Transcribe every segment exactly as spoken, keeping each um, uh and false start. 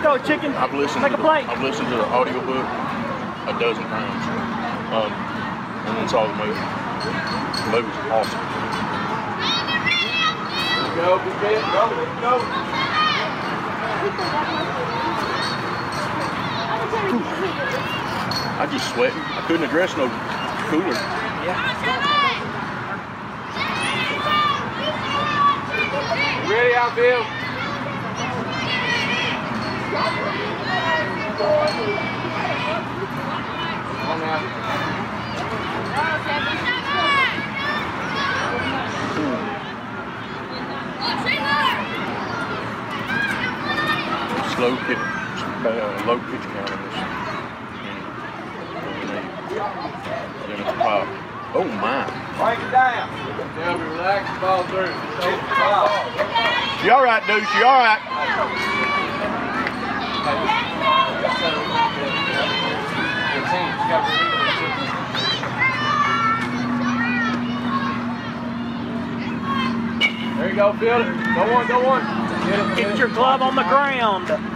go, chicken. I've listened Take to a the, plate. I've listened to the audiobook a dozen times. Um, and then saw the movie. The movie's awesome. Go, go, go, go. I just sweat. I couldn't address no cooler. Ready, outfield. On now. Slow pitch, uh, low pitch count on this. And then it's a pop. Oh my. Break it down. Now we relax the ball through. You all right, Deuce? You all right? There you go, field it. Go one, go one. Get, it, Get your glove on the ground. Hey,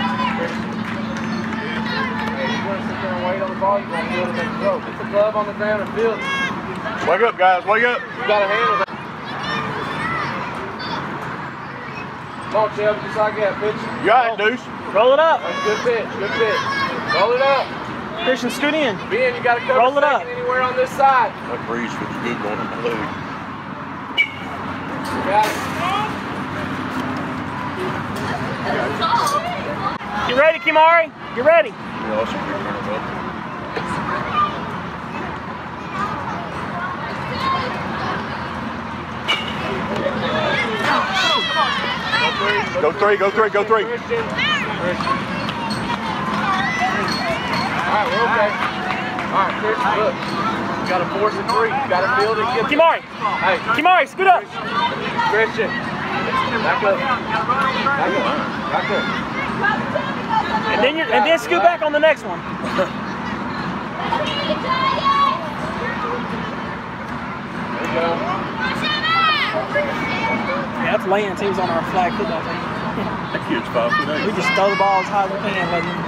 you want to sit there and wait on the ball, you want to field it, make it go. Get the glove on the ground and field it. Wake up, guys. Wake up. You got to handle that. Come on, Shelby, just like that. Pitch. You all right, Deuce? Roll it up. That's good pitch, good pitch. Roll it up. Christian, scoot in. Ben, you got to cover Roll it second up. anywhere on this side. That breeze feels good going in my leg. Got it. You ready, Kimari? You ready? You also can turn it up. Go three, go three, go three. Christian. Christian. All right, we're okay. All right, Christian, look. You got to force a three. You got to field it. Get Kimari. Hey, Kimari, scoot up. Christian. Back up. Back up. Back up. And then you and then scoot back on the next one. There you go. Yeah, that's Lance. He was on our flag football team. That kid's five foot eight. We just throw the ball as high as we can, let him.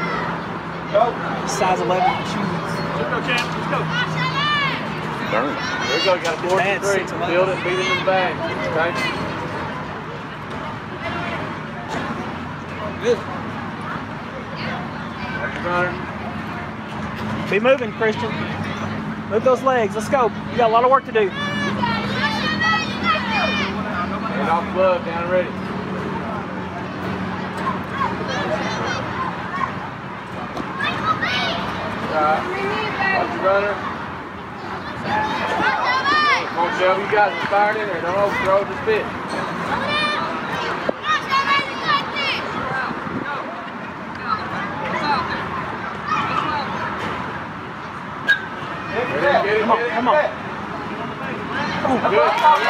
Size eleven shoes. Let's go, champ. Let's go. Darn. There you go. You got to force a Bad three. six eleven. Field it. Beat it in the bag. Okay. Good. Runner. Be moving, Christian. Move those legs. Let's go. You got a lot of work to do. Hand off glove. Down and ready. Right. Watch your runner. Come on, Shelby. You got it. Fired in there. Don't overthrow this pitch. Come on, come on. Good.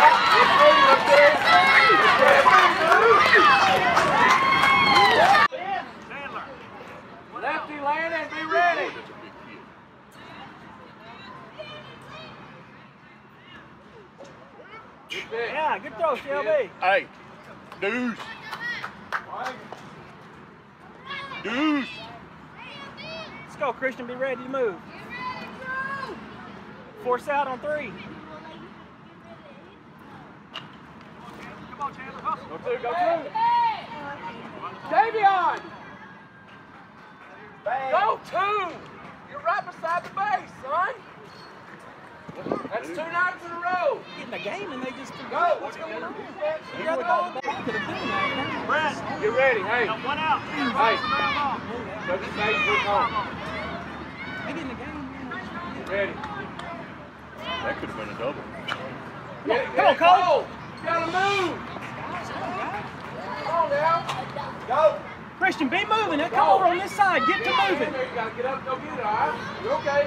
Lefty Landon, be ready. Yeah, good throw, Shelby. Hey, Deuce. Deuce. Let's go, Christian. Be ready to move. Force out on three. Go two, go two. Davion! Go two! You're right beside the base, son. That's two nights in a row. Get in the game and they just Go. what's going on? You got the ball back. Could have done that. Brett, get ready. Hey. One out. Hey. Go to stage, look home. They get in the game. Get ready. That could have been a double. Get it, Come on, get it. Cole. Go. You gotta move. Come on now. Go. Christian, be moving. Now come over on this side. Get to moving. You gotta get up and go get it, all right? You okay?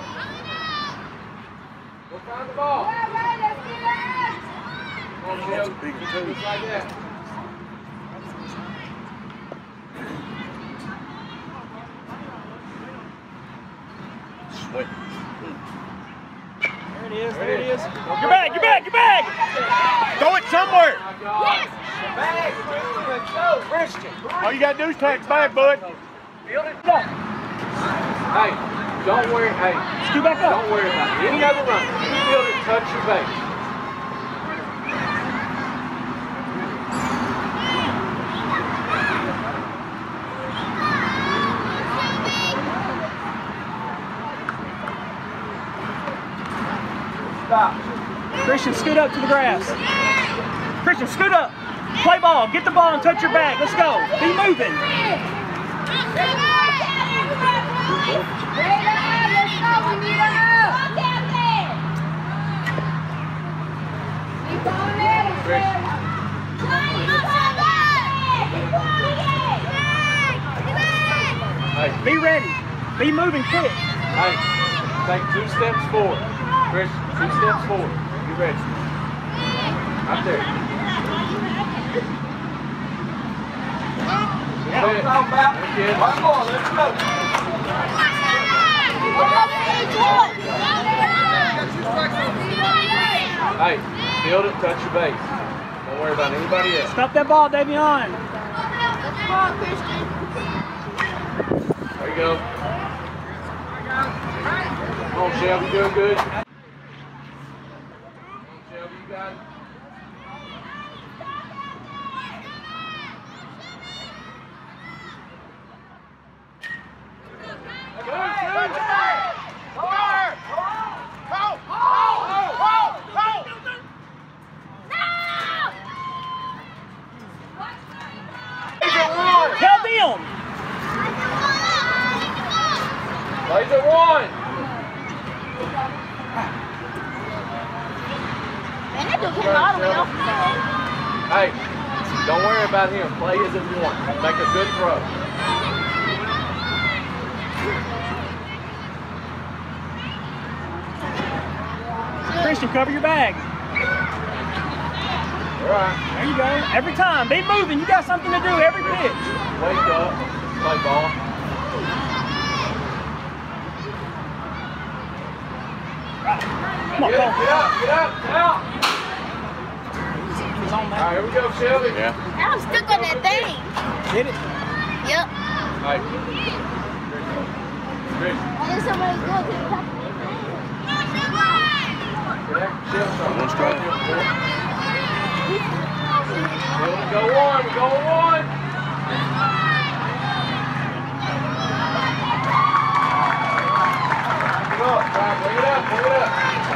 Go find the ball. Come on, Jill. That's a big two. Just like that. Sweat. There it is. There it is. Your bag. Your bag. Your bag. Throw it somewhere. Oh my God. Yes! Bag, let's go. Christian. All you gotta do is take back, bud. Build it up. Hey, don't worry. Hey, Scoot back up. don't worry about it. Any other run. You build it, touch your base. Stop. Christian, scoot up to the grass. Christian, scoot up. Play ball. Get the ball and touch your bag. Let's go. Be moving. Hey, Be ready. Be moving quick. hey, take two steps forward. Chris, two steps forward. You ready? Right there. Yeah. That's it. That's it. Come on, let's go. Hey, build it, touch your base. Don't worry about anybody else. Stop that ball, Davion. There you go. Come on, Shelby, doing good. Come on, Shelby, you got it. Tell them. Plays at one. Hey, don't worry about him. Play as if you want. Make a good throw. Christian, cover your bag. All right. There you go. Every time. Be moving. You got something to do every pitch. Wake up. Play ball. Come on, Get up, Cole. get up, get up, out. He's on All that. right, here we go, Shelby. Yeah. I'm stuck on that thing. Did it? Yep. Hey. Chris, There's somebody good. Can you talk to me? One strike. Go on, go on. Bring it up, Brian, bring it up, bring it up.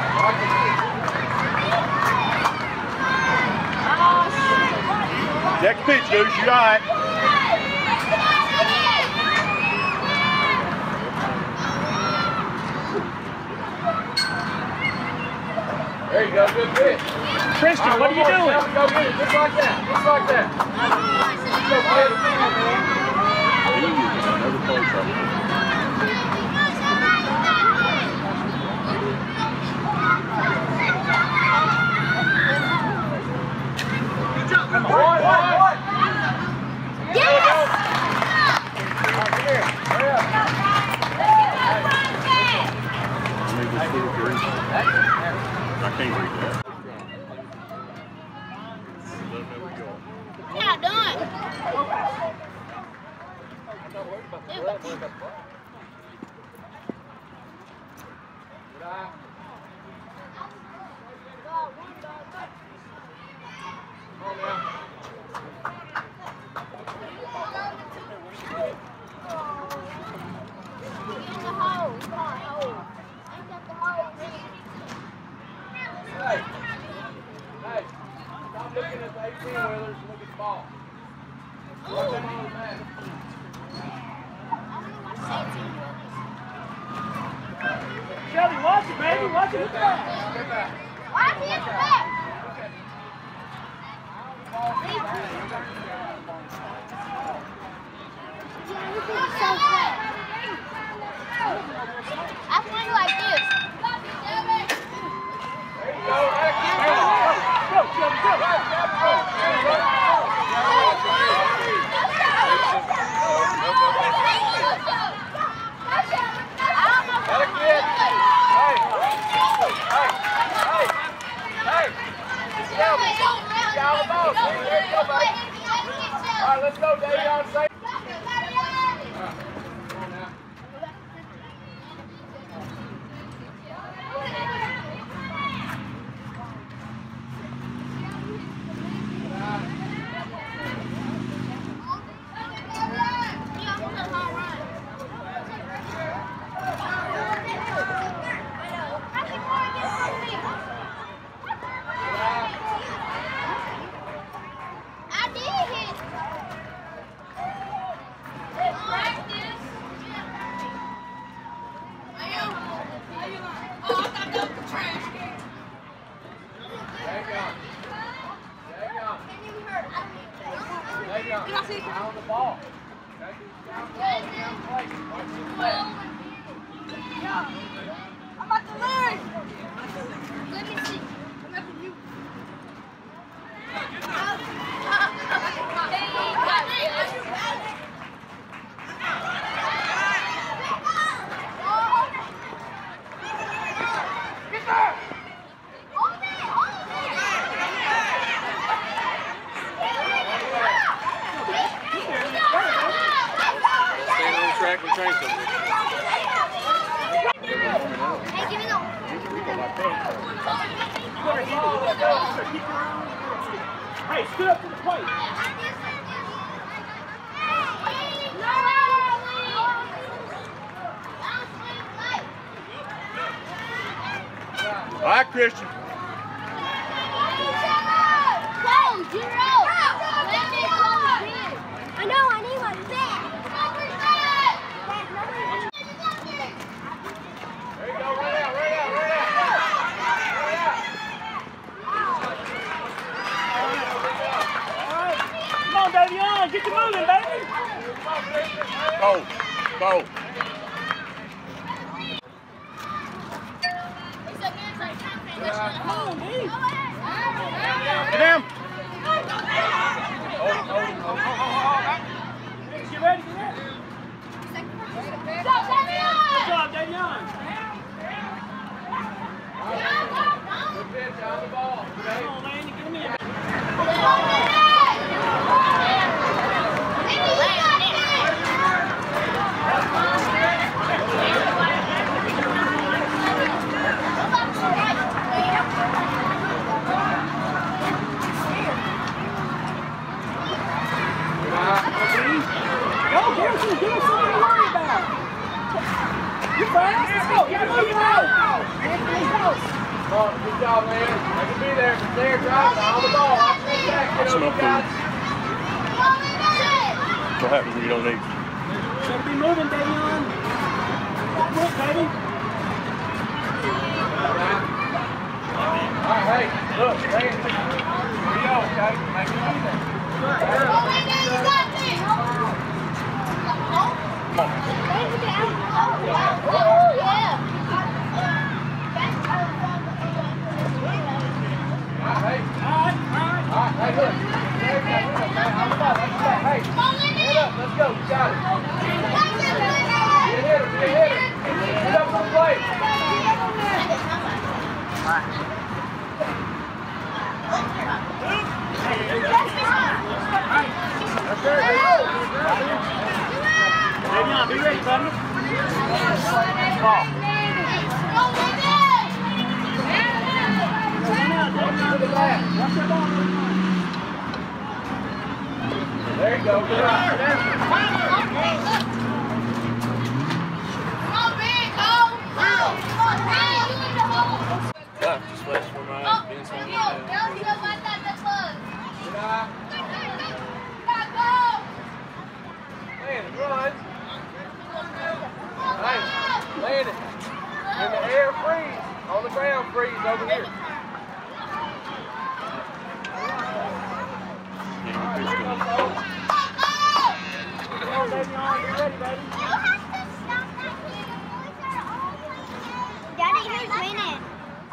Next pitch, Goose. You got it. There you go, good pitch. Christian, what are you doing? Go get it, just like that, just like that. Go, kid. Another play trouble. Come on. One, one, one. Yes! Here, hurry up. I need this little three. I can't read that. We're not done. Dude, what the- Good eye. Come on now. In the hole. Come on, hole. Ain't that the hole? Hey, hey, stop looking at the eighteen-wheelers and look at the ball. Watch them on the mat. Shelby, watch it, baby. Watch it. Look at that. Step back. Why is he in the back? I swing like this. There you go, action. Go, Shelby, go. Let it get. Hey, hey, hey, hey. Shelby, you got the ball. There you go, buddy. I'm about to learn. Let me see. I'm up with you. Get there! Hold it! Hold it! Stand on the track and train something. Hey, give me the. Hey, scoot up to the plate. All right, Christian. Go, zero. Let me go. I know, I need my back. There you go, right out, right out, right out. Come on, Davion, get you moving, baby. Go, go. Come on, dude. Get him. Get ready, get ready. Good job, Davion. Good pitch on the ball. Come on, man, get him in. Go, give us, give us something to worry about. You fast? Let's go. Get him moving out. Oh, good job, man. I can be there. Just there, driving on the ball. Watch me back. Get Smell over, food. guys. What happens when you don't eat? Better be moving, Davion. Quick, baby. All right, hey, look, hey. Here we go, okay? Make it up there. Oh, yeah. All right, hey. All right, all right. All right, hey, look. There you go. Okay, on the ball. That's that. Hey, get up. Let's go. You got it. Be a hitter. Be a hitter. Get up on the plate. That's there. Davion, be ready, buddy. Ball. To the left. Watch that ball. There you go. Good up. Good up. Yeah, just wait for my being so Good eye. Land it, run. Hey, land it. In the air, freeze. On the ground, freeze over here. Yeah, you're good. Come on, Davion, get ready, baby. Daddy, who's winning?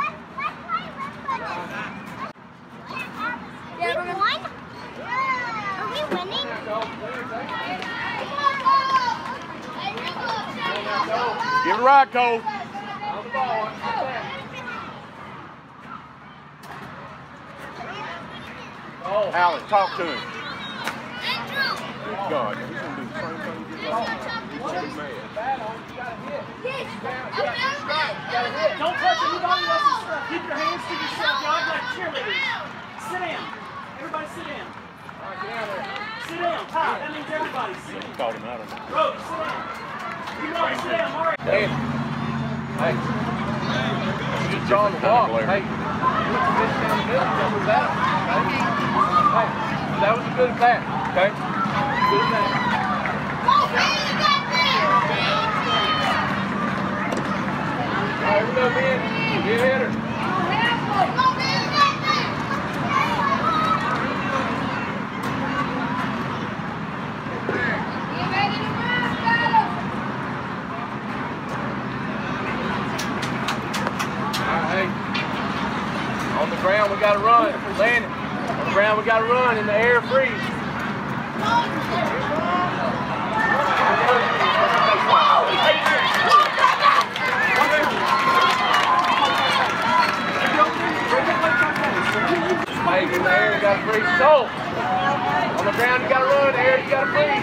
We won? Are we winning? Give it a ride, Cole. On the ball. Watch that. Oh, Alan, talk to him. Andrew! Good God, he's going to do the same thing he did last time. He's going to be mad. bad on. You got to hit. Yes! You got to hit. Don't touch anybody else's stuff. Keep your hands to yourself. Y'all like cheerleaders. Sit down. Everybody sit down. All right, get out there. Sit down. Ty, that means everybody. Sit down. Called him out on that. Rose, sit down. You know, sit down, Mario. Hey. Hey. Just on the block. Hey. Put the pitch down the middle. Jump with that. Okay? Hey. That was a good bat. Okay? Good bat. All right, here we go, Ben. Be a hitter. You ready? gotta run. Landon. On the ground, we gotta run. In the air, freeze. Hey, in the air, you gotta freeze. So, on the ground, you gotta run. In the air, you gotta freeze.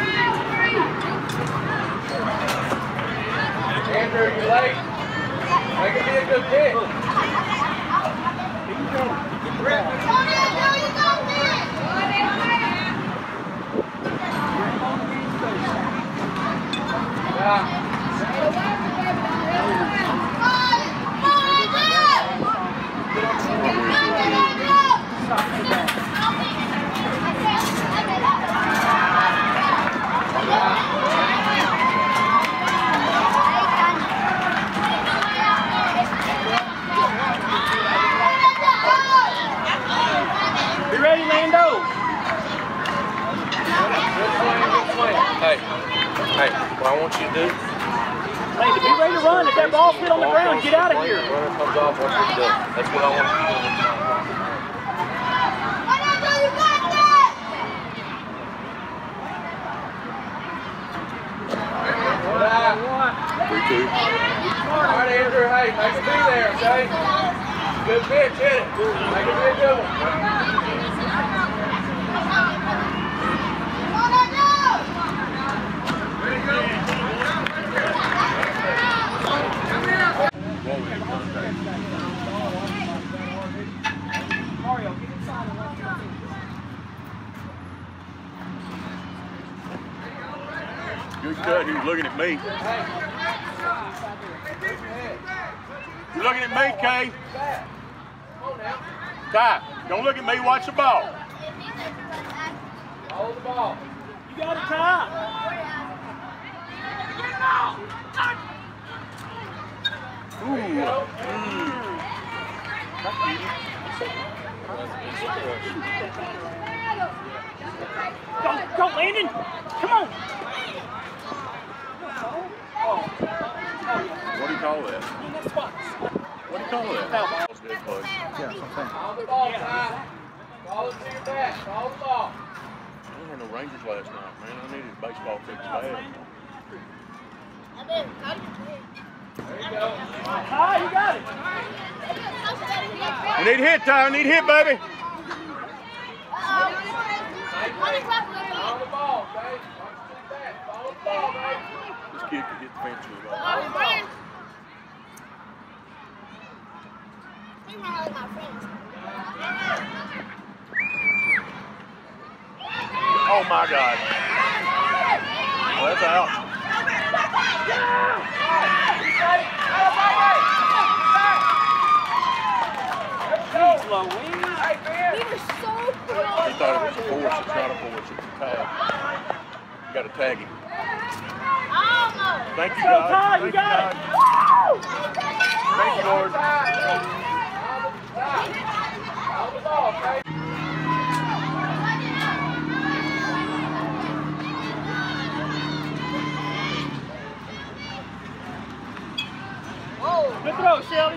Andrew, you're late. Make it be a good pitch. Yeah. Be ready, Lando. Hey, hey, what I want you to do. Lando, be ready to run. If that ball's hit on the ground, get out of here. Runner comes off, watch what he does. That's what I want you to do. three two. All right, Andrew, hey, make it be there, okay? Good pitch, hit it. Make it be a good one. Mario, get inside and watch your feet. Good cut. He was looking at me. You're looking at me, Kay. Ty, don't look at me. Watch the ball. Hold the ball. You got it, Ty. Ooh. Mm. Go, go, Landon. Come on. What do you call that? What do you call that? Foul. That's good play. Yeah, that's what I'm saying. Hold the ball, Ty. Ball it to your back. Hold the ball. I didn't have no Rangers last night, man. I needed a baseball fix bad. There you go. Ty, you got it. You need a hit, Ty. I need a hit, baby. Follow the ball, okay? Watch your back. Follow the ball, baby. This kid could hit the fence with the ball. Oh my God. Oh, that's out. Jeez Louise. We were so close. He thought it was a force. It's not a force. It's a tag. You got to tag him. Almost. Thank you, Go, guys. Ty, you Thank got it. guys. Thank you, Lord. Hold the ball, okay? Good throw, Shelly.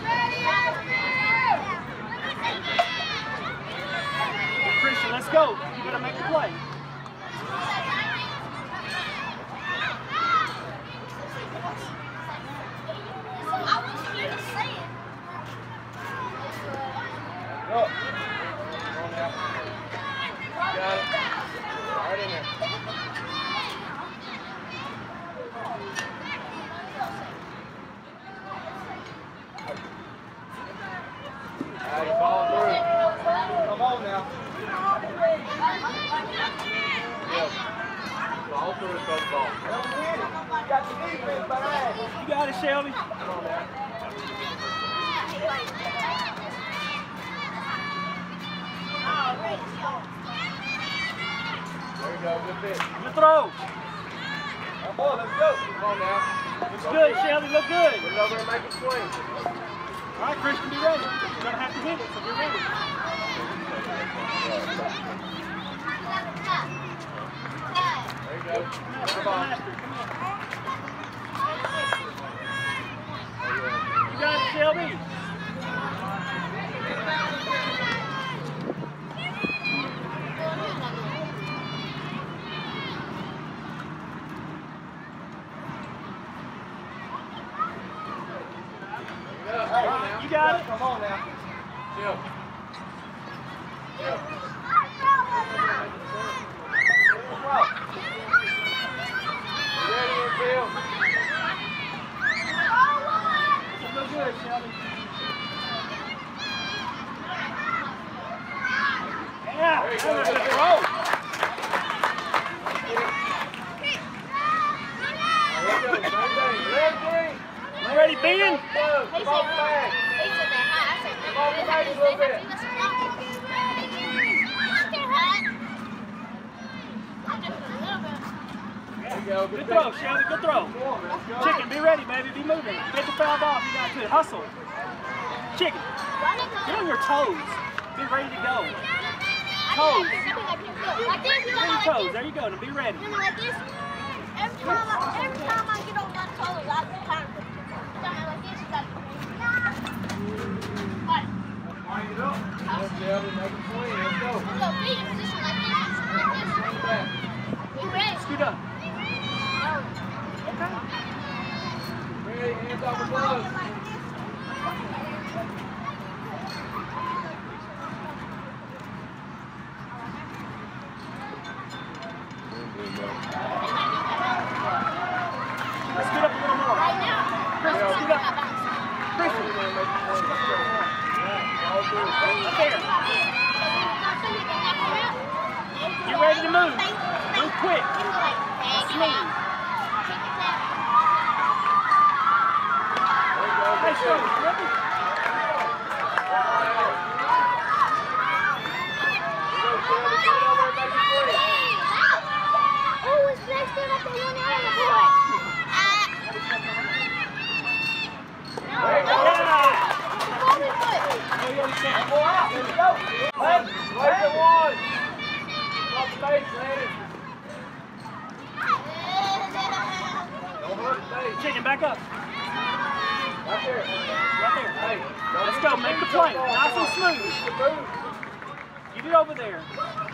Christian, let's go. You gotta make the play. Go. Come on now. Got it. Right in there. All right, ball through. Come on now. Yeah. Ball through and throw the ball. You got the defense behind. You got it, Shelby. Come on now. There you go, good pitch. Good throw. Come on, let's go. Come on now. Looks good, Shelby. Look good. Put it over and make it swing. All right, Christian, be ready. You're gonna have to hit it, so be ready. There you go. Come on. You got it, Shelby. got it. Come on now. Chill. Chill. Ready and Bill. Look good, Shelby. Yeah. There you go. That's Let's it. roll. You ready, Ben? Come on, back. Come on, back a little bit. There you go. Good throw, Shelby. Good throw. Chicken, be ready, baby. Be moving. Get the foul off. You got to hustle. Chicken, get on your toes. Be ready to go. Toes. Get on your toes. There you go. Now be ready. Every time, I, every time I get on my toes, I kind of put my like this. Like, what? Wind it up. Let's Shelby, make a swing. Let's go. I'm going to be in position like this. Like this. Swing back. You ready? Scoot up. Ready, hands off the gloves. Let's scoot up a little more. Right now. Christian, scoot up. Christian. Up there. Get ready to move. Move quick. Smooth. Hey, Shelby, you ready? Oh, it's next to like the one out of the court. Place it one. Off space, lady. Don't hurt the face. Chicken, back up. Right there. Right there. Hey, Let's go. Make the play. Nice and smooth. move. Get it over there.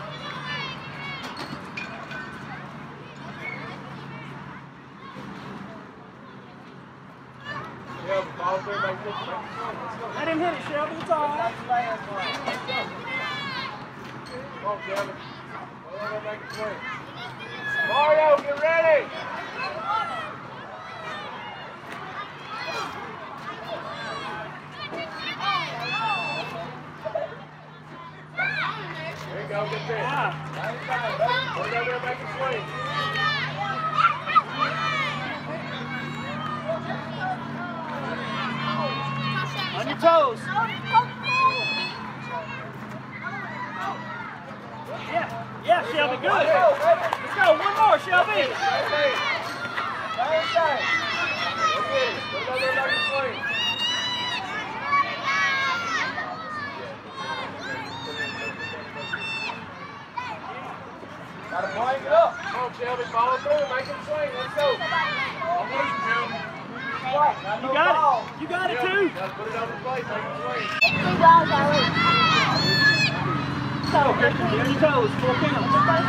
Yeah, ball through, make this. Let him hit it, Shelby. It's all right. Come on, Shelby. Go over, make a swing. Mario, get ready. There you go, get this. Yeah. Go over there, make a swing. On your toes. Yeah. Yeah, Shelby. Good. Let's go. One more, Shelby. Same thing. Same thing. Go get it. Go over there, make a swing. Gotta blank it up. Come on, Shelby, follow through, make him swing. Let's go. I'm losing, Shelby. You got it. You got it, too. Gotta put it on the plate, make him swing. Three balls already. Go, Christian. Get on your toes. Full count.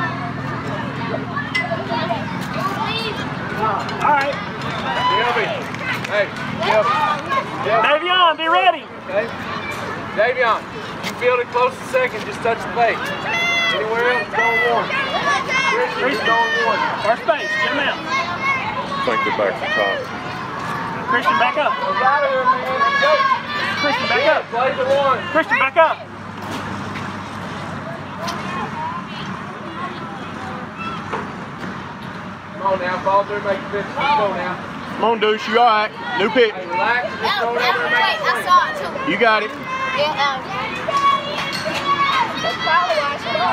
All right. Shelby. Hey, Shelby. Shelby. Davion, be ready. Okay. Davion, you field it close to second, just touch the plate. Anywhere else, going one. Christian, going one. First base. Get him out. Think they're back from top. Christian, back up. Get out of here, man. Go. Christian, back Yeah, up. play the one. Christian, back up. Come on now, ball through, make the pitch. Let's go now. Come on, Deuce. You all right? New pitch. Hey, relax. Just That throw was, it that over was and make great. a I swing. saw it too. You got it. Yeah, um, that's probably why I should go.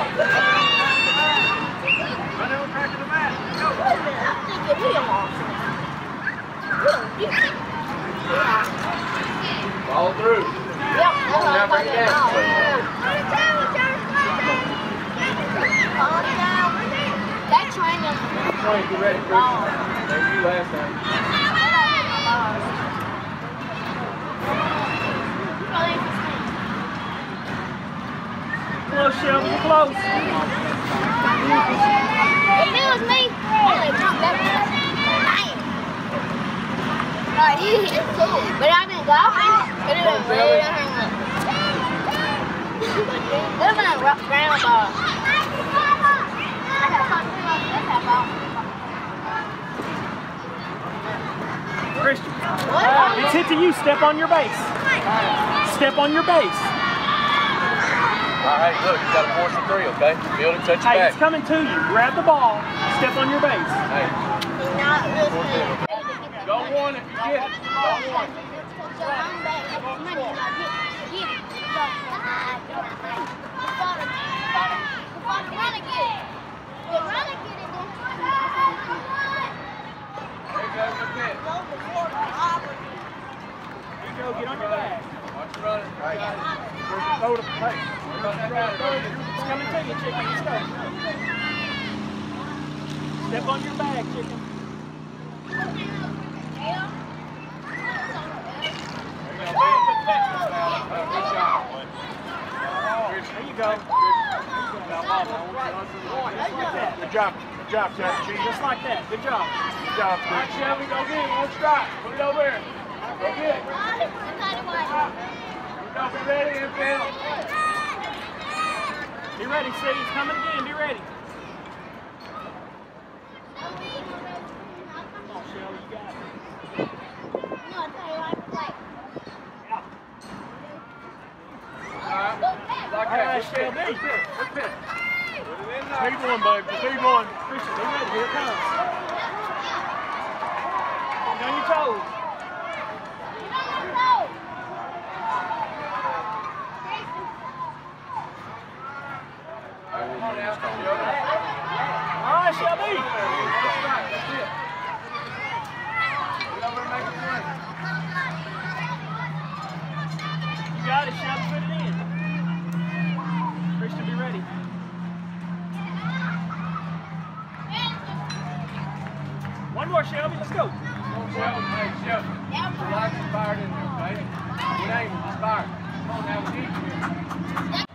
Run over crack of the mat. Go. Wait a minute, I'm thinking we done lost. Ball through. Yep, that's what Now I'm bring it talking down. about. Calm down. That train is Swing, get ready, Christian. Thank you last time. Close, Shelby. You're close. If it was me, I'd like drop that ball. Bam. Right, but I've been golfing. It is way down. There's a rough ground ball. Christian, it's hit to you. Step on your base. Step on your base. All right, look, you got to force the three, okay? Build it, touch your Hey, back. it's coming to you. Grab the ball. Step on your base. Hey. Go one if you get it. Go one. Here you go. Get on your back. Watch you run it. Right. Where's the totem? Hey, it's coming to you, chicken. Let's go. Step on your back, chicken. There you go. Good job. Good job, Jack. Just like that. Good job. Good job, All right, Shelby, go get it. One strike. Put it over there. Go get it. Go be ready, infield. Be ready, see. He's coming again. Be ready. Come on, Shelby. You got it. Like All right, that. Shelby. Good pitch. Good pitch. Put it in there. Keep going, babe. Just keep going. Christian, be ready. Here it comes. Get on your toes. All right, Shelby. You got it, Shelby. Put it in. Christian, be ready. One more, Shelby. Let's go. Shelby, hey, Shelby. Relax and fired in there, baby. It ain't just fired. Come on now, we need you here.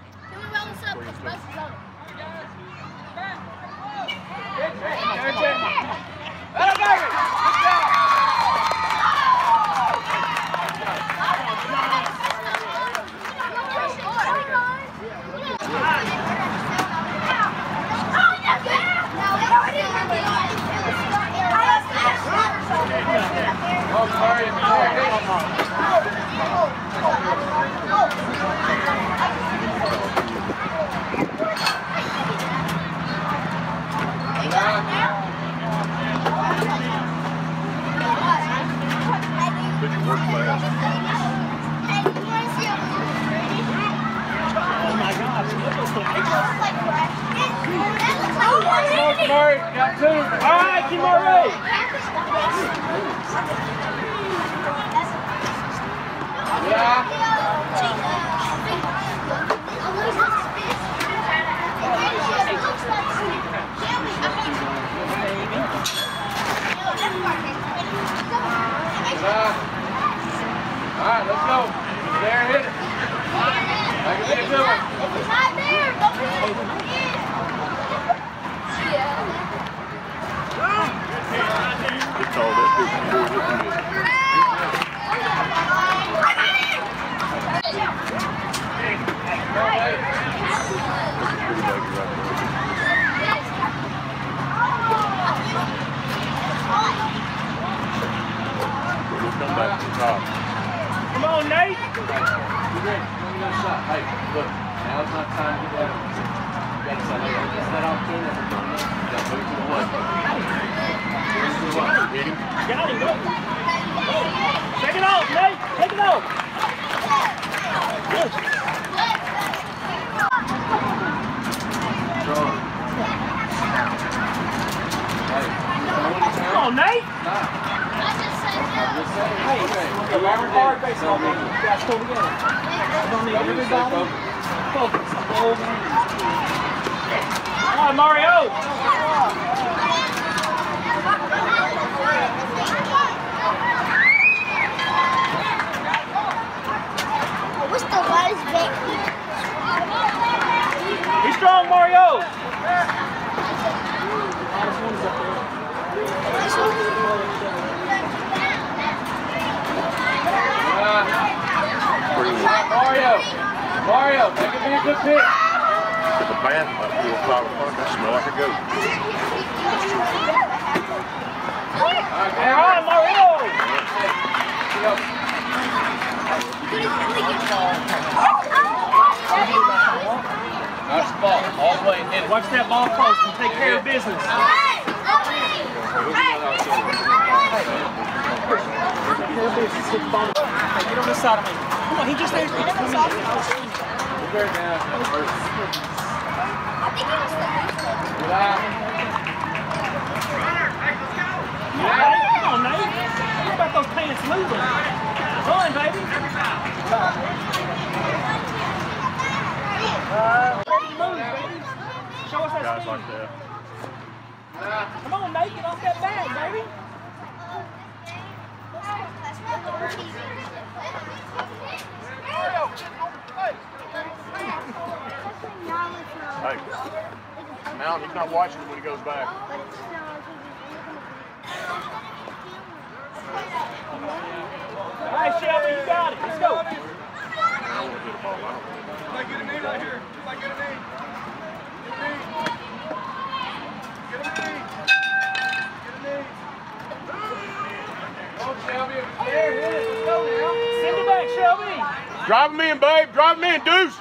Oh, sorry. Good work, fast. Oh my gosh. Come on, Murray. Got two. All right, keep Murray. Yeah. All right, let's go. There, hit it. That could be a good one. It's all that big boy looking good. We'll come back to the top. Come on, Nate. You ready? Let me know a shot. Hey, look, now's not time to get that. You got to say, hey, it's that opportunity. You got to move to the left. Move to the left. Hit him. Got him. Go. Take it off, Nate. Take it off. Good. Strong. Hey, Come on, Nate. hey, The long hard baseball game. You guys pull together. I don't need everybody. Focus. The whole game. All right, Mario. What's the lightest back? Be strong, Mario. Uh, Mario, that could be a good pick. The band might be a pile of fun. That smell like a goat. All right, Mario. Nice ball, all the way and hit it. Watch that ball close and take care of business. Get on this side of me. Come on, he just ain't reached for me. We're very down. Get out. Come on, Nate. What about those pants moving? Run, baby. Uh, move, baby. Show us that Guys speed. like that. Come on, Nate. Get off that bag, baby. Hey, now he's not watching it when he goes back. All right, Shelby, you got it. Let's go. I don't want to get a ball out. Get a knee right here. Get a knee. Get a knee. Get a knee. Get a knee. Go, Shelby. There, hit it. Let's go now. Send it back, Shelby. Drive him in, babe. Drive him in, Deuce.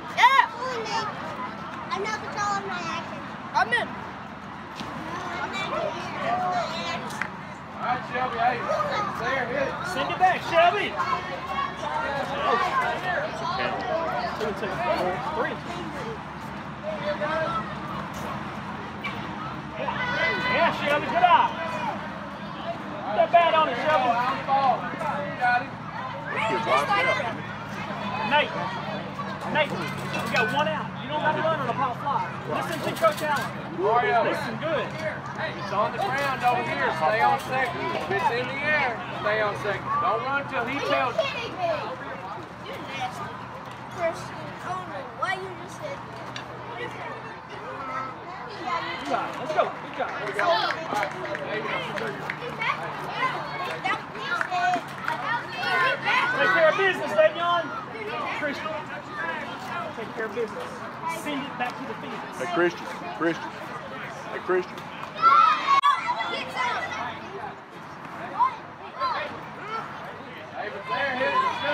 I'm not controlling my action. I'm in. All right, Shelby. Hey, there, hit it. Send it back, Shelby. Two, two, three. Yeah, Shelby, good eye. Put that bat on it, Shelby. I'm ball. You got it. Nate, Nate, we got one out. You don't got to run on a pop fly. Listen to Coach Allen. Mario. Listen good. It's on the ground over here. Stay on second. If it's in the air, stay on second. Don't run till he tells you. Why you just said Good job. Let's go. Good job. There we go. Take care of business, Davion. Christian. Take care of business. Send it back to the field. Hey, Christian. Christian. Hey, Christian. Hey, but there, hit it. Let's go.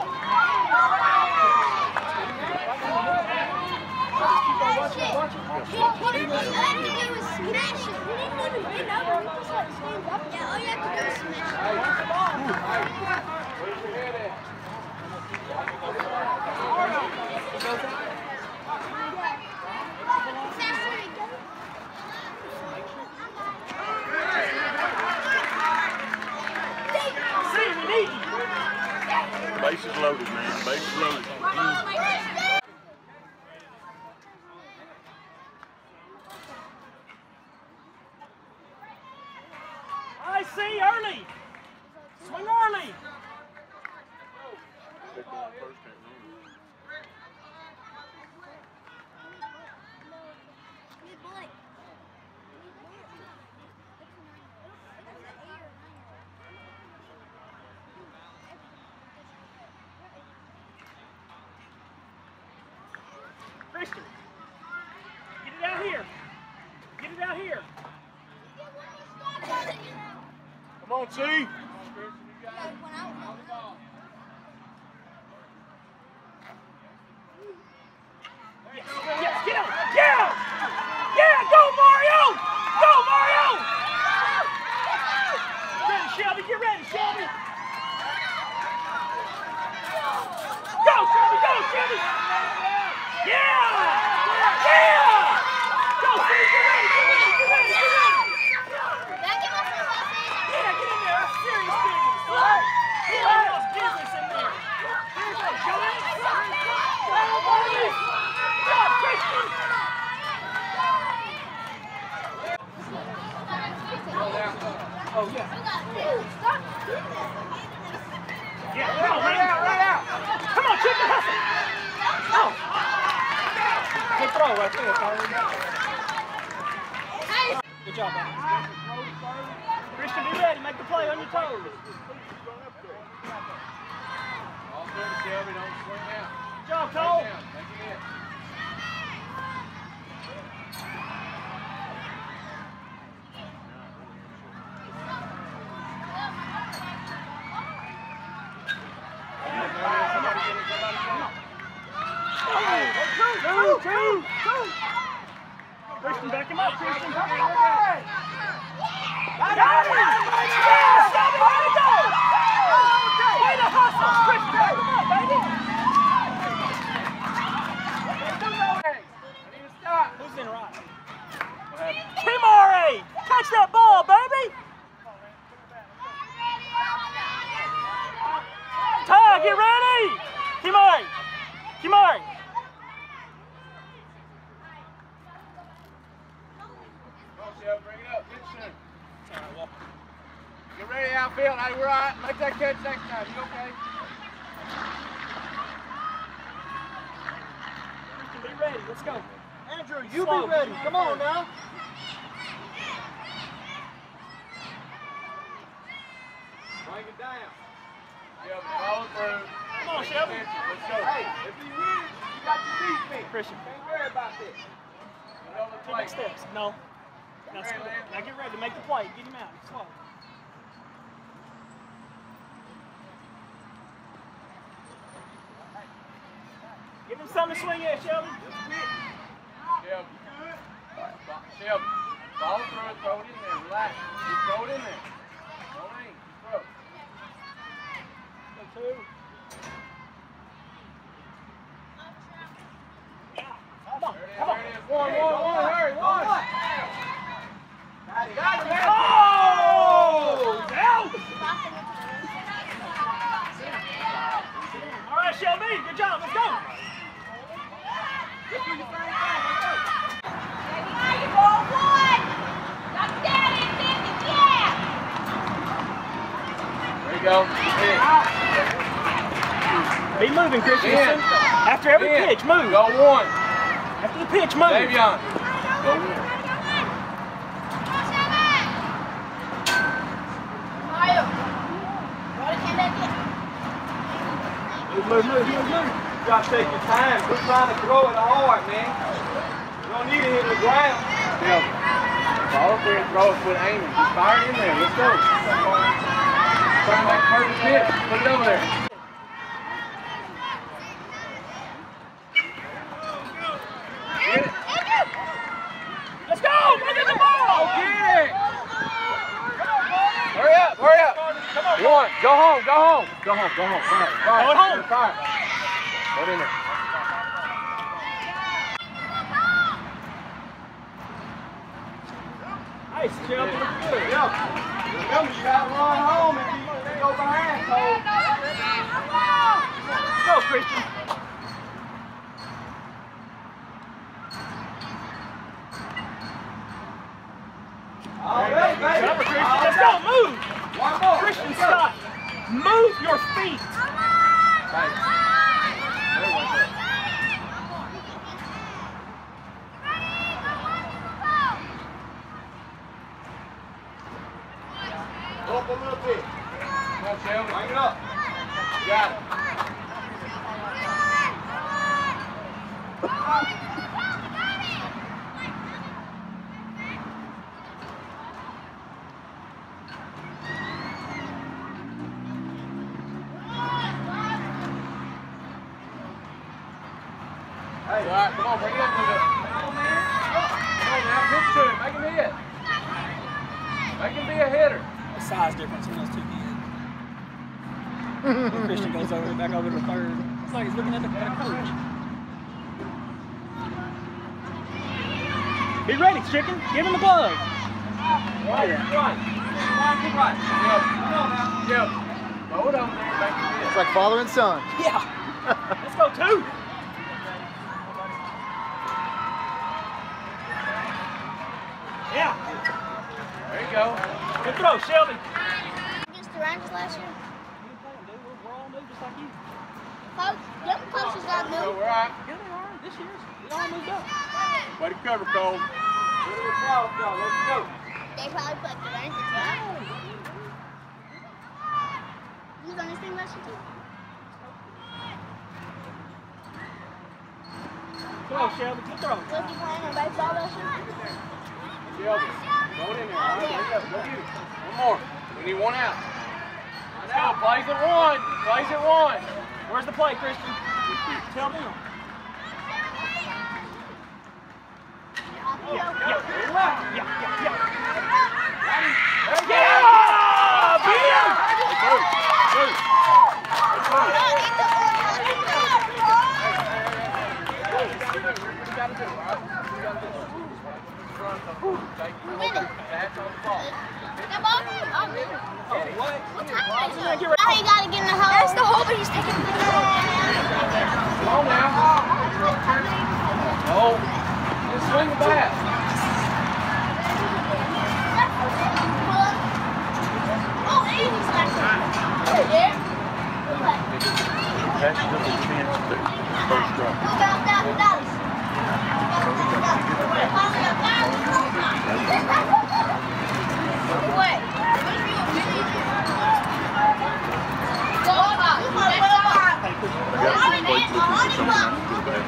Base is loaded, man. Base is loaded. I see early. Swing early. Christian, get it out here. Get it out here. Come on, C. Yes, yes, get him. Get him. Yeah, go Mario. Go Mario. Ready, Shelby, get ready, Shelby. Go, Shelby, go, Shelby. Yeah! Yeah! Go, Steve, get ready, get ready, get ready, get ready! Yeah, get in there, that's serious business. All right? Get all those business in there. Here you go, Joey. Go, Marty! Go, Christian! Oh, yeah. Yeah, come on, man. Come on, chicken, hustle. Oh. Good throw right there, Tyler. Good job, man. Christian, be ready. Make the play on your toes. All good, Shelby. Don't swing out. Good job, Cole. Take it in. Two, two, two. Christian, back him up, Christian. Got it! Yes! Way to go! Way to hustle! Christian, back him up, baby! I need to stop. Who's in right? Kimari! Catch that ball, baby! Ty, get ready! Kimari! Kimari! Bring it up, good soon. Get ready, outfield. Hey, we're all right. Make that catch next time. You okay? Be ready. Let's go. Andrew, you Slow. be ready. Come on now. Bring it down. Yeah, follow through. Come on, Shelby. Let's go. Hey, if you win, you got to beat me. Christian. Can't worry about this. Get over the Two big plate. steps. No. Now, now get ready to make the play. Get him out. Slow. Give him something to swing at, Shelby. Shelby. Shelby. Follow through it. Throw it in there. Relax. Just throw it in there. Don't aim. Throw. Go two. Come on. There it is. Come on. There it is. One, one, one. Hurry. One. Got it. Got it, man. Oh! Out! All right, Shelby. Good job. Let's go. Let's do the same thing. Let's go. There you go. Be moving, Christian. In. After every In. pitch, move. Go one. After the pitch, move. Davion. Go one. Move, move, move, move, move. You gotta take your time. Quit trying to throw it hard, man. You don't need to hit the ground. Yeah. Follow through and throw it with aiming. Just fire it in there. Let's go. Try to make a perfect pitch. Put it over there. Get it. Let's go! Look at the ball! Get it. Hurry up, hurry up. One. Go home, go home. Go home, go home. Fire, fire. Go home. Fire. Put it in there. Nice, Shelby. Look good. Yeah. Remember, you got to run home and you go behind, Cole. Go, Christian. All right, baby. Cover, Christian. Let's go. Move. One more. Christian, Let's go. stop. Move your feet. Baby. There we go. Go up a little bit. Come on, Shelby. Bring it up. You got it. Hey, all right, come on, bring it up a little bit. Come on, man. Come on now, pitch to him. Make him hit. Make him be a hitter. The size difference in those two kids. Christian goes over back over to third. It's like he's looking at the, at a coach. Be ready, chicken. Give him the glove. Right, right. Right, right. Yep. Come on now. Yep. Throw it over there and make him hit. It's like father and son. Yeah. Let's go, two. Yeah. There you go. Good throw, Shelby. Against the Rangers last year. We're all new just like you. Coach, the other coaches got So new. we're all right. Yeah, they are. This year's. We all moved up. Way to cover, Cole. Let's go. They probably put the Rangers, right? You was on this team last year too? Go, Shelby. Good throw. Was he playing in baseball this year? Shelby, throw it in there. All right, there you go. Go get it. One more. We need one out. Let's go. Plays at one. Plays at one. Where's the play, Christian? Tell them. Yeah, yeah, yeah, yeah, yeah. Yeah! Ben! Move, move. Now he gotta get in the hole. That's the hole, but he's taking the Come on now. Oh, just swing the bat. Oh, and he's like, there. That's still a chance to first drop. Down, down, down. Wait. Go on. I got some plates looking for something I can do back.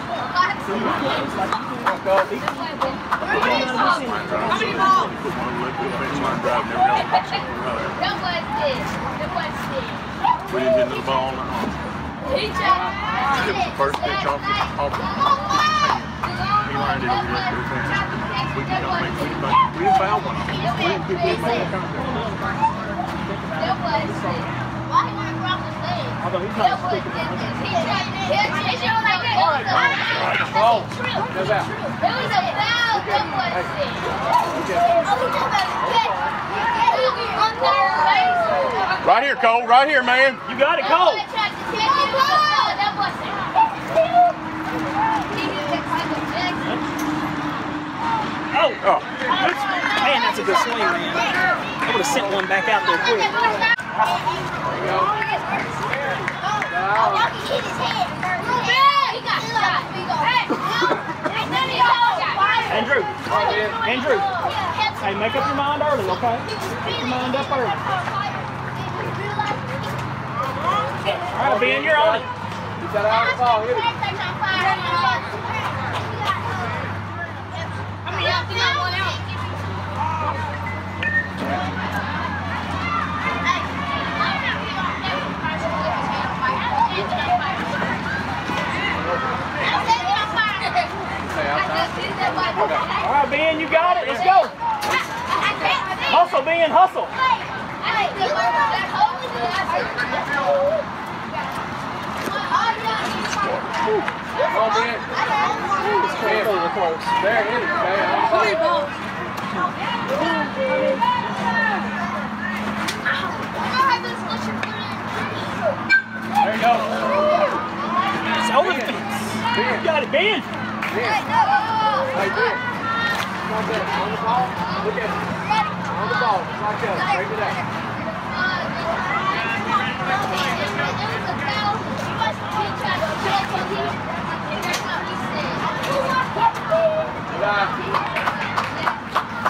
Go. Line drive. One leg to the fence line drive, never got a box on the road. That was it. That was it. We didn't get to the ball now. He just It was the first pitch off the off the hand. He lined it over there to the fence. We did not make we didn't make- we didn't foul one. We didn't get we made a contact. That was it. Why he went across the stage? Although he's That not was it. sticking He around. tried to hit it. It was like that. Oh, It was goes out. a foul. That was it. Oh, he just got a catch. He was on third base. Right here, Cole. Right here, man. You got it, Cole. That was it. He didn't get like a Jackson. Oh, Oh. good. Man, that's a good swing, man. I would have sent one back out there quick. There you go. Oh, Rocky hit his head. He got shot. Andrew, Hey. Andrew. Hey, make up your mind early, okay? Make your mind up early. All right, Ben, you're on it. You got out of the ball. Hit it. All right, Ben, you got it. Let's go. Hustle, Ben, hustle. Come on, Ben. Ben. There, hit it. Okay, on the ball. There you go. It's over the fence. You got it, Ben. Ben. Hey, Ben. Come on, Ben. On the ball. Look at it. On the ball. Just like that. Break it out. Good eye.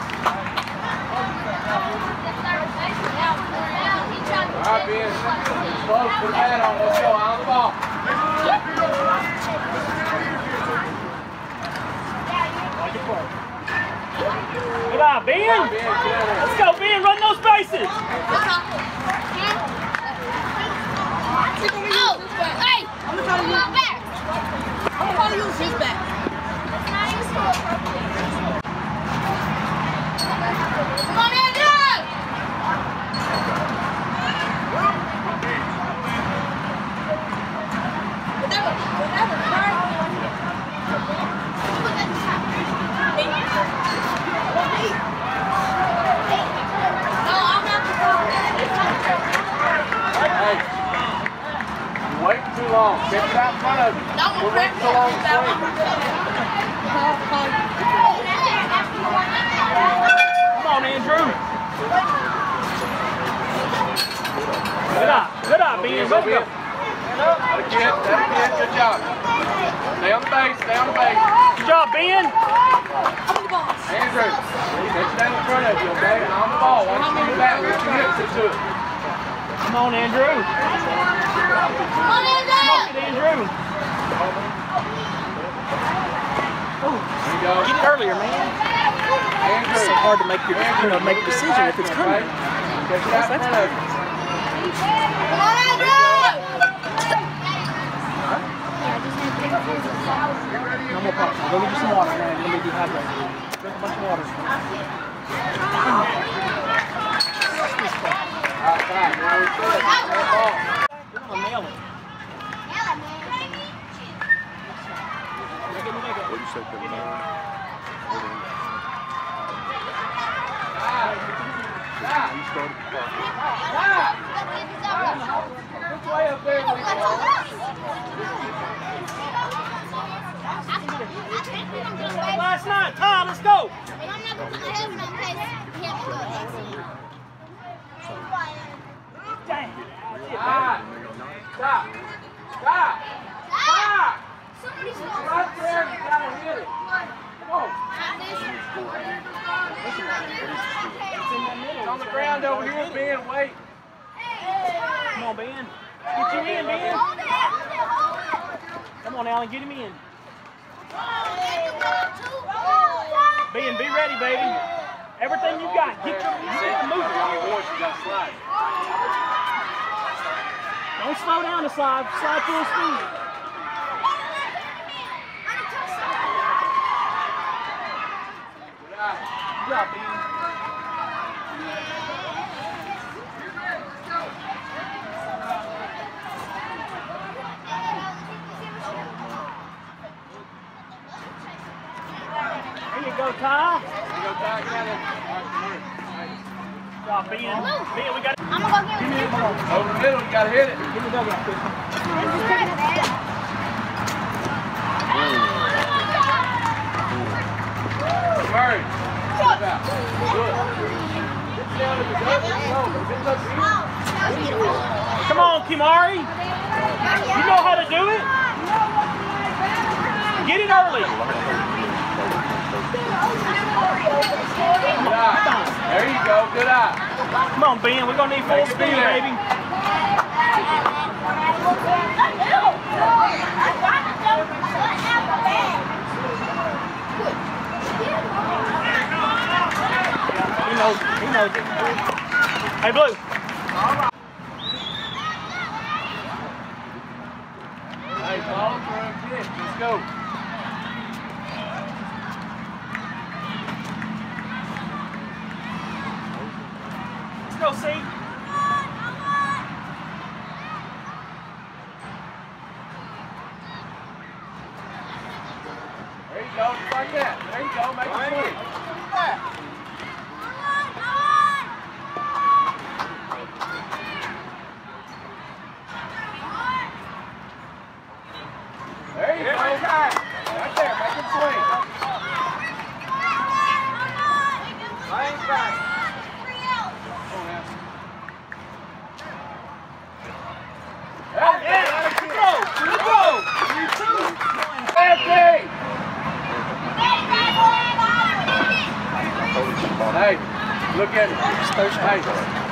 All right, Ben. Close. Put the bat on. Let's go. On the ball. Good eye, Ben. Ben, get out there. Let's go, Ben. Run those bases. I'm gonna try to use back. I'm gonna try to use his back. Come on, Andrew! Whatever, whatever, right? No, I'm not the Hey, you're waiting too long. Get it out in front of you. We're waiting so long to swing. Come on, Andrew. Good eye. Good eye, Ben. Let's go. That kid, that kid, good job. Stay on the base, stay on the base. Good job, Ben. Andrew, get you down in front of you, okay? And on the ball. Once you get back, get your hips into it. Come on, Andrew. Come on, Andrew! Smoke it, Andrew. Get it earlier, man. It's so hard to make your, you know, make a decision if it's coming. That's, that's hard. No more pops. Go get you some water, man. You're gonna be dehydrated. Drink a bunch of water. You're gonna nail it. What do you say, Kevin? You started the clock. Which way up there? Last night, Todd, let's go. I'm not gonna put my helmet on in case he has to go next year. Dang. Stop! Stop! Stop! Stop! Somebody's Right there, you gotta hit it. Come on. It's on the ground over here, Ben. Wait. Come on, Ben. Get you in, Ben. Come on, Alan, get him in. Ben, be ready, baby. Everything you got, get your, get moving. Don't slow down the slide. Slide full speed. Good job, Ben. There you go, Ty. There you go, Ty. Get out of there. Good job, Ben. Ben, we got it. I'm gonna go get it. Over the middle, you gotta hit it. Give me the dugout, Christian. Murray. Good. Get down to the dugout. It's up here. Come on, Kimari. You know how to do it. Get it early. Good eye. There you go. Good eye. Come on, Ben. We're going to need full speed, baby. He knows it. He knows it. Hey, Blue. Hey, follow through and kick. Let's go. Let's go, see. There you go. Just like that. There you go. Make it swing. There you go. Right there. Make it swing. Lane's back. Hey, Yeah, let's go. Let's go. Hey, look at it. Hey.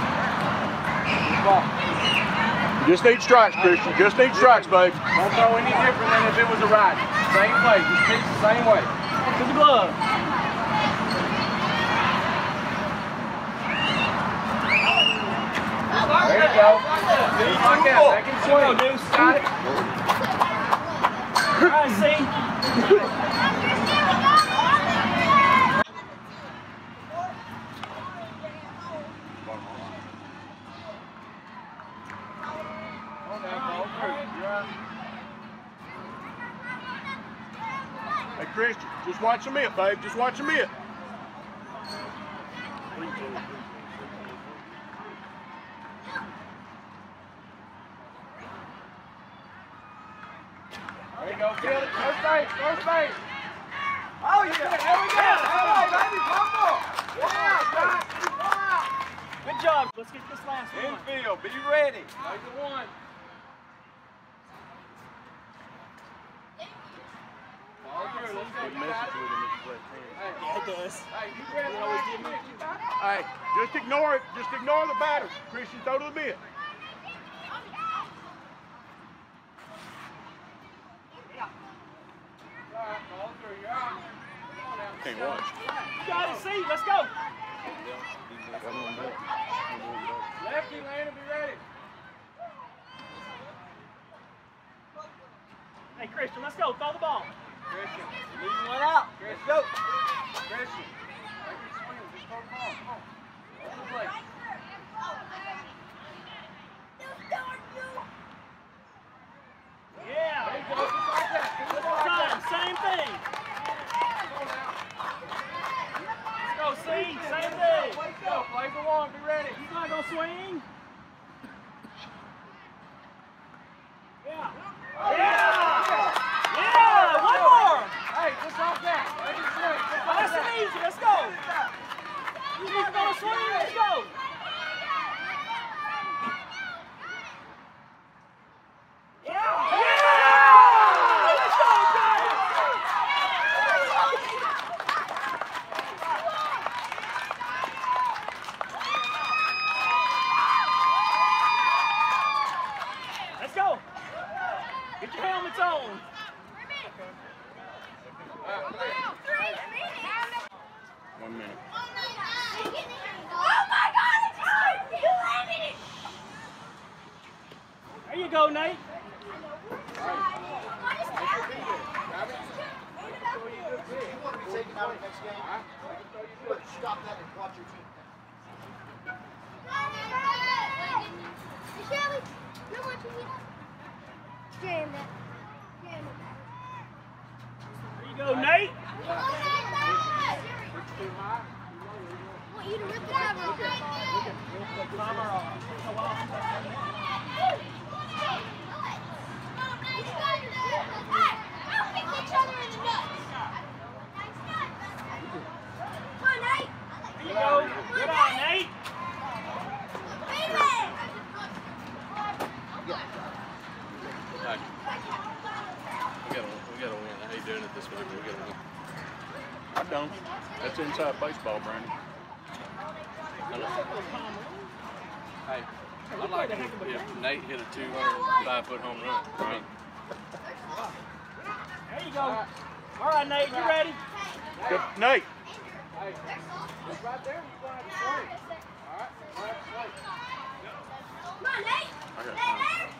Ball. Just need strikes, Christian. Just need strikes, babe. Don't throw any different than if it was a right. Same play. Just pitch the same way. To the glove. There you go. Just like that. Make him swing. Got it. All right, see. Hey, Christian, just watch the mitt, babe. Just watch the mitt. There you go. Feel it. First base. First base. Oh, yeah. There we go. Hey, baby, come on. Yeah, Good job. Let's get this last one. Infield. Be ready. Make the one. Follow through. Let's go. It You got messes it. with him if his left hand. Yeah, it does. Hey, you grab the always right give me- hand, you got it. Hey, just ignore it. Just ignore the batter. Christian, throw to the mitt. Can't watch. You got a seat. Let's go. Lefty, Landon, be ready. Hey, Christian, let's go. Throw the ball. Christian, Leading one out. Let's go. Christian, make your swing. Just throw the ball. Come on. Let's go play. Yeah. There you go. Just like that. Just One like more time. that. Same thing. Come on now. Let's go, C. Same thing. Let's go. Play for one. Be ready. He's not going to swing. Yeah. Yeah. Yeah. One more. Hey, just like that. Make it swing. Just like Nice that. and easy. Let's go. You need to go to swing. Let's go. Yeah. Yeah. Let's go, Giants. Let's go. Get your helmets on. One minute. Oh my God! It's hard! You landed it! There you go, Nate. What is happening? You want to be taken out of the next game? Look, stop that and watch your team. Shelly, you want to eat up? Jam that. Jam it. There you go, Nate. I want you to rip the cover I'll kick each other in the nuts. Come on, Nate. There you go. Good on, Nate. Baby. Hey. We gotta, we gotta win. I hate doing it this way, but we gotta win. I don't. That's inside baseball, Brandon. Hey, I'd like it if Nate hit a two hundred five foot home run. Right? There you go. All right, Nate, you ready? Good. Nate. Hey, it's right there. You're gonna have to play. All right? You're gonna have to play. Come on, Nate. I got time.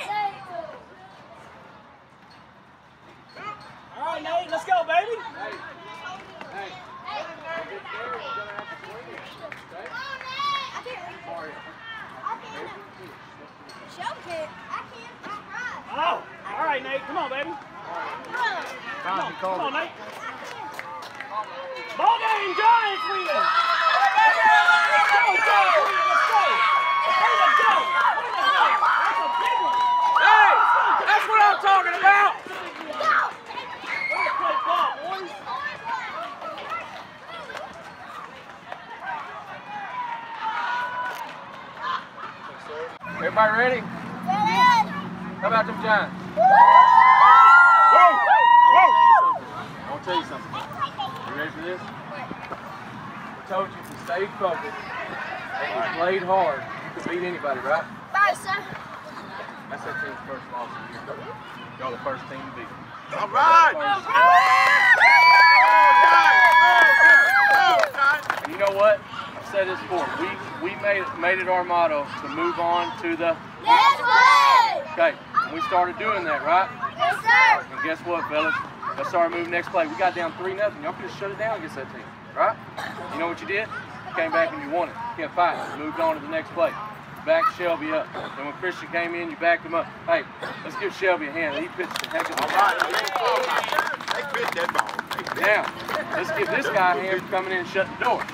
All right, Nate, let's go, baby. Hey, hey. If there, you're gonna have to swing it. Okay? I can't reach it. I can't. Show it. I can't. I'm right. Oh, all right, Nate. Come on, baby. Come on, come on, Nate. Ball game, Giants win. Let's go, Giants win. Let's go. Way to go. Way to go. That's a big one. Hey, that's what I'm talking about. Way to play ball, boys. Everybody ready? How about them Giants? Whoa! Whoa! I want to tell you something. You ready for this? I told you to stay focused and you played hard. You could beat anybody, right? Bye, sir. That's that team's first loss of the year. Y'all the first team to beat. All right! And you know what? I've said this before. We we made made it our motto to move on to the. Yes, play. Okay, and we started doing that, right? Yes, sir. And guess what, fellas? Let's start moving next play. We got down three nothing. Y'all could have shut it down against that team, right? You know what you did? You came back and you won it. You kept fighting. You moved on to the next play. Backed Shelby up. Then when Christian came in, you backed him up. Hey, let's give Shelby a hand. He pitched the heck of a ball. They fit that ball. Now, let's give this guy a hand for coming in and shutting the door.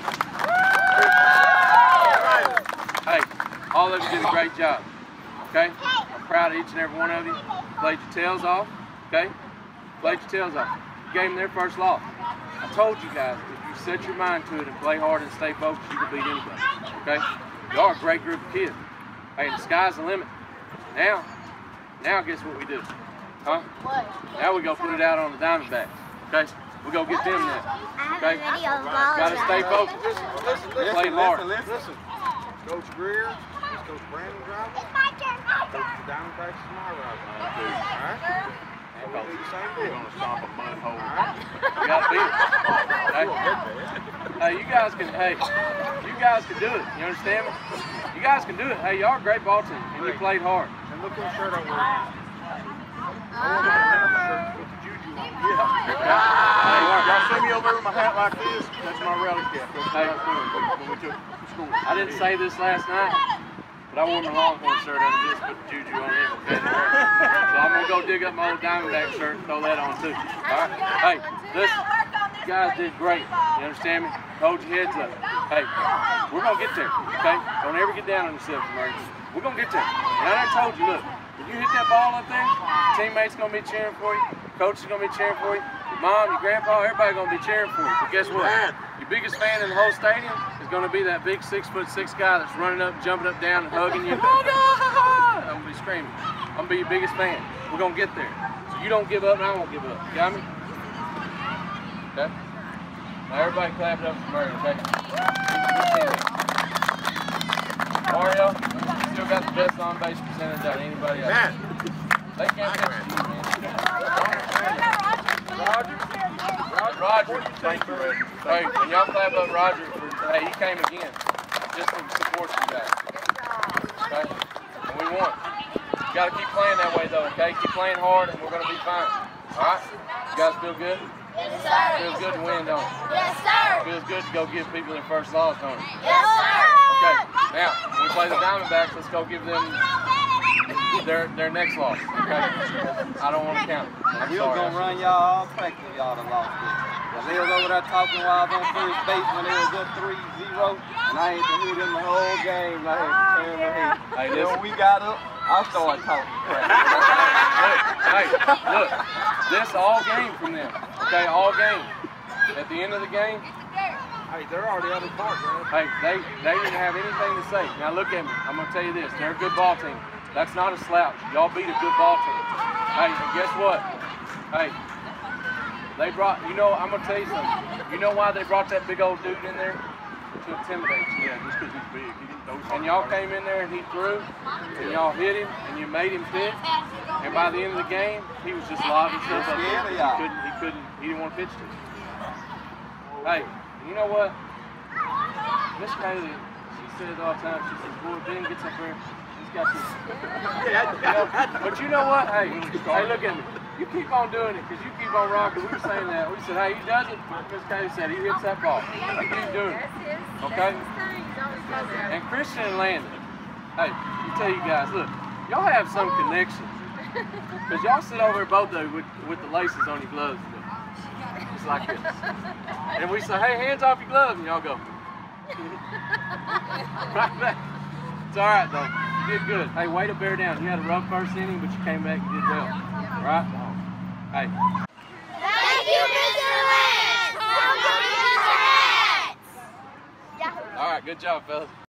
Hey, all of you did a great job. Okay? I'm proud of each and every one of you. Played your tails off. Okay? Played your tails off. You gave them their first loss. I told you guys, if you set your mind to it and play hard and stay focused, you can beat anybody. Okay? You are a great group of kids. Hey, the sky's the limit. Now, now guess what we do? Huh? Now we go put it out on the Diamondbacks. Okay? We go get them now. Okay? Gotta stay focused. Listen, listen, listen, Play hard. listen, listen. Coach Greer, this Coach Brandon driver. Coach the Diamondbacks is my rival. All right? Because we're going to stop a mud hole. You got to beat it. Hey, hey, you guys can, hey, you guys can do it. You understand me? You guys can do it. Hey, y'all are a great ball team, and you played hard. And look what shirt I wear. I want to have my shirt with the juju on. Yeah. Hey, y'all see me over there with my hat like this? That's my rally cap. That's what I was doing when we took to school. I didn't say this last night, but I wore my Longhorn shirt under this, put the juju on it. Okay? So I'm going to go dig up my old Diamondback shirt and throw that on too. All right? Hey, listen. You guys did great. You understand me? Hold your heads up. Hey, we're going to get there. Okay? Don't ever get down on yourself, Americans. We're going to get there. And I done told you, look, when you hit that ball up there, teammates going to be cheering for you. Coach is going to be cheering for you. Your mom, your grandpa, everybody going to be cheering for you. But guess what? Your biggest fan in the whole stadium is going to be that big six foot six guy that's running up, jumping up, down, and hugging you. I'm going to be screaming. I'm going to be your biggest fan. We're going to get there. So you don't give up, and I won't give up. You got me? Okay? Now everybody clap it up for Murray, okay? Mario, still got the best on-base percentage out of anybody else. Man. They can't catch you, man. Roger? Roger. Thank you, Red. Hey, and y'all clap up Roger for, hey, he came again. Just to support you guys. Okay? And we won. You gotta keep playing that way though, okay? Keep playing hard and we're gonna be fine. Alright? You guys feel good? Yes, sir. Feels good to win, don't it? Yes, sir. Feels good to go give people their first loss, don't it? Yes, sir. Okay, now, when we play the Diamondbacks, let's go give them their their next loss, okay? I don't want to count it. I'm We was sorry. gonna run y'all all practice y'all done lost this. Cause they was over there talking while I was on first base when they was up three zero, and I ain't to hear them the whole game. I had to turn my head. Hey, Then listen. when we got up, I started talking crap. Look, hey, look, this all game from them, okay? All game. At the end of the game, Hey, they're already out of the park, man. hey, they they didn't have anything to say. Now look at me. I'm gonna tell you this. They're a good ball team. That's not a slouch. Y'all beat a good ball team. Hey, and guess what? Hey, they brought. You know, I'm gonna tell you something. You know why they brought that big old dude in there? To intimidate you. Yeah, just because he's big. He didn't throw And y'all came in there and he threw, and y'all hit him, and you made him pitch. And by the end of the game, he was just lobbing stuff up there. He couldn't. He couldn't. He didn't want to pitch to you. Hey, you know what? Miss Kaylee, she says all the time, she says, boy, Ben gets up there, he's got this. You know, but you know what? Hey, hey, look at me. You keep on doing it, because you keep on rocking. We were saying that. We said, hey, he does it. Miss Kaylee said, he hits that ball. You keep doing it. Okay? And Christian and Landon, hey, let me tell you guys, look, y'all have some connection. Because y'all sit over there both of you with, with the laces on your gloves. Just like this. And we say, hey, hands off your gloves, and y'all go. Right back. It's all right, though. You did good. Hey, way to bear down. You had a rough first inning, but you came back and did well. All right? Hey. Thank you, Mister Lance. All right, good job, fellas.